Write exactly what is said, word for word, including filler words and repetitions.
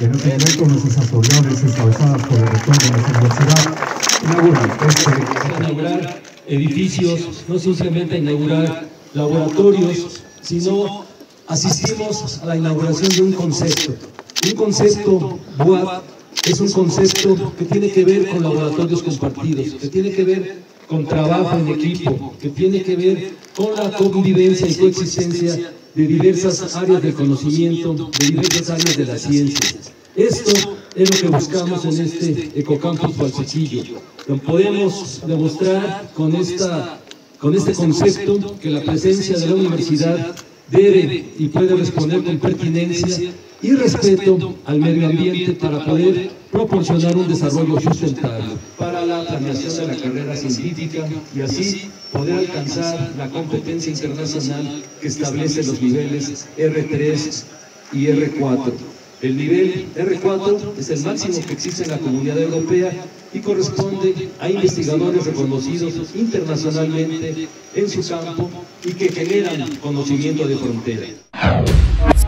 Y en este momento nuestras autoridades, encabezadas por el rector de nuestra universidad, inauguran este... inaugurar edificios, no simplemente inaugurar laboratorios, sino asistimos a la inauguración de un concepto. Un concepto B U A P es un concepto que tiene que ver con laboratorios compartidos, que tiene que ver con trabajo en equipo, que tiene que ver con la convivencia y coexistencia de diversas áreas del conocimiento, de diversas áreas de la ciencia. Esto es lo que buscamos en este Ecocampus Gualcecillo. Podemos demostrar con, esta, con este concepto que la presencia de la universidad debe y puede responder con pertinencia y respeto al medio ambiente para poder proporcionar un desarrollo sustentable para la planeación de la carrera científica y así poder alcanzar la competencia internacional que establece los niveles R tres y R cuatro. El nivel R cuatro es el máximo que existe en la Comunidad Europea y corresponde a investigadores reconocidos internacionalmente en su campo y que generan conocimiento de frontera.